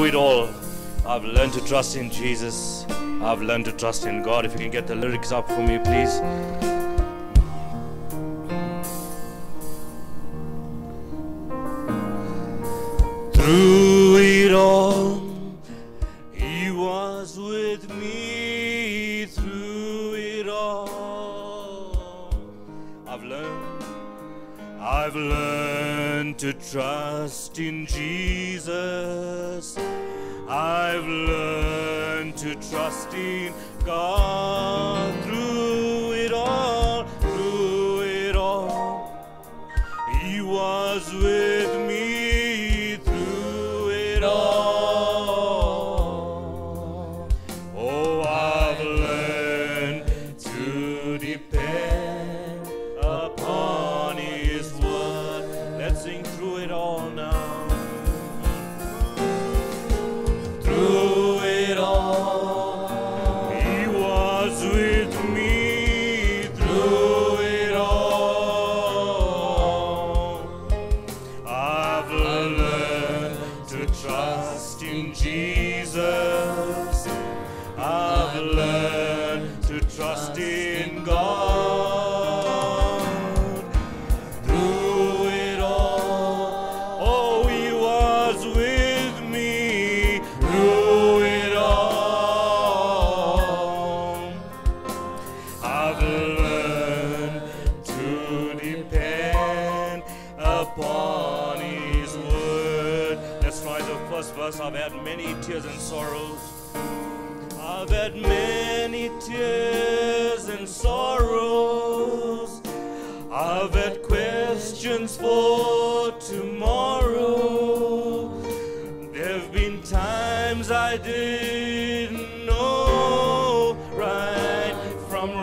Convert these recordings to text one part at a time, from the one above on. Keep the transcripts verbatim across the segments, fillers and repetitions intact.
through it all, I've learned to trust in Jesus. I've learned to trust in God. If you can get the lyrics up for me, please. Through it all, He was with me. Through it all, I've learned, I've learned to trust in Jesus. I've learned to trust in God. Through it all, through it all, He was with me. Through it all, oh, I've learned to depend upon His word. Let's sing through it all now. Through it all, He was with me. Through it all, I've learned to trust in Jesus. I've learned to trust in God. Through it all, oh, He was with me. Through it all, I've learned to depend upon His word. Let's try the first verse. I've had many tears and sorrows. I've had many tears and sorrows. I've had questions for tomorrow. There've been times I didn't know right from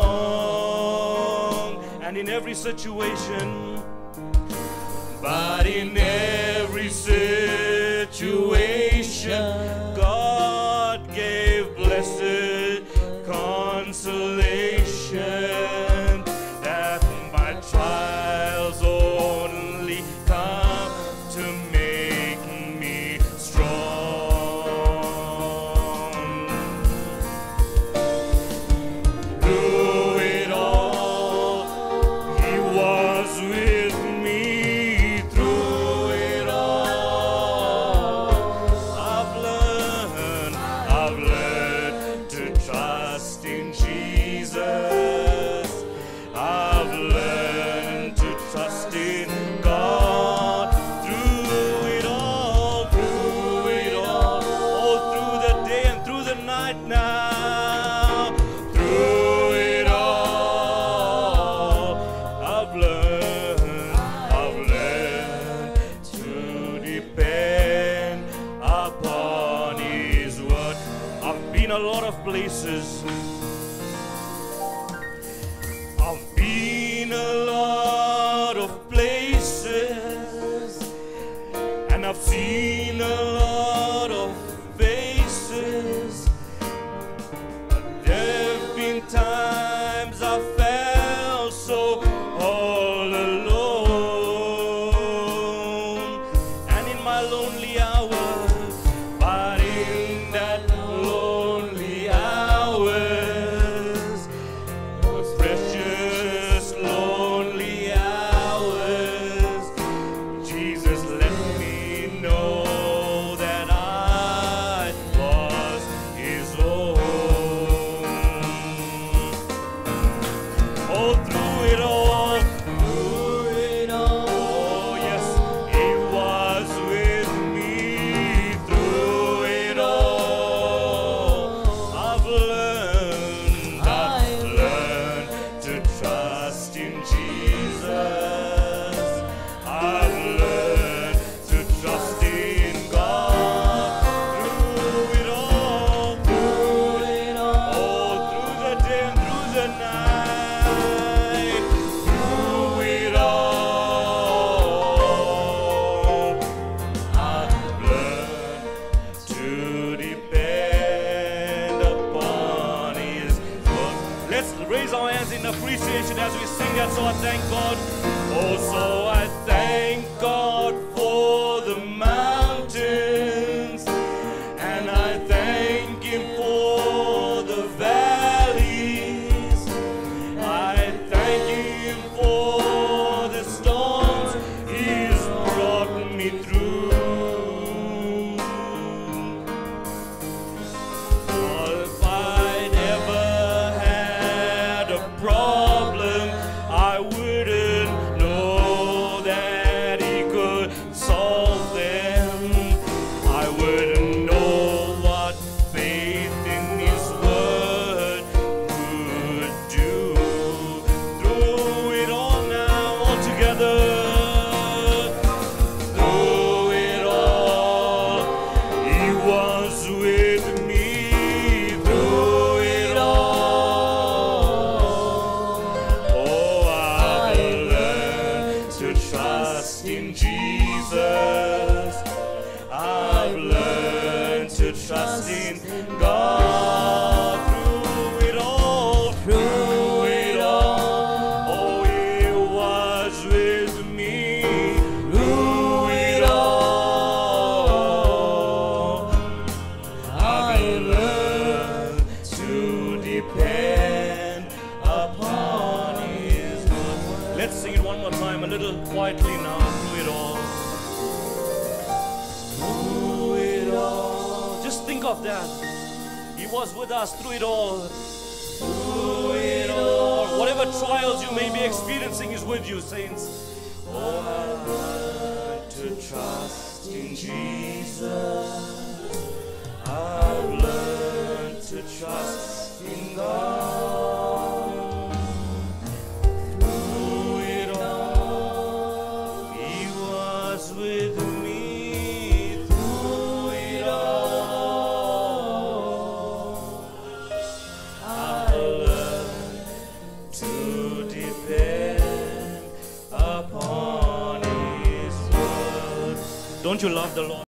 wrong, and in every situation, but in every situation, God gave blessed consolation, that my trials only come to make me strong. Through it all, He was with me. Through it all, I've learned, I've learned to trust in Jesus. I've learned to trust in God. Through it all, through it all, all through the day and through the night now. Through it all, I've learned, I've learned to depend upon His word. I've been a lot of places. I've been a lot of places, and I've seen a lot of faces. But there've been times I felt so all alone, and in my lonely hour, but in that lonely hours, those precious lonely hours, Jesus let me know that I was His own. Oh, through it all, through it all, oh yes, He was with me. Through it all, I've learned, I've learned to trust in Jesus. I've learned to trust in God. Through it all, through it all, oh, through the day and through the night. Through it all, I've learned to depend upon His word. Let's raise our hands in appreciation as we sing that. So I thank God. Oh, so I thank God for the mountains wouldn't know what faith in His word could do. Through it all now, all together. Through it all, He was with me. Through it all, oh, I've learned to trust in Jesus. I've learned to trust in God. Through it all, through it all, oh, He was with me. Through it all, I've learned to depend upon His word. Let's sing it one more time, a little quietly now. Through it all. Through it all. Just think of that. He was with us through it all. Through it all. Whatever trials you may be experiencing is with you, saints. Oh, I've learned to trust in Jesus. I've learned to trust in God. Through it all, He was with me. Through it all, I've learned to depend upon His word. Don't you love the Lord?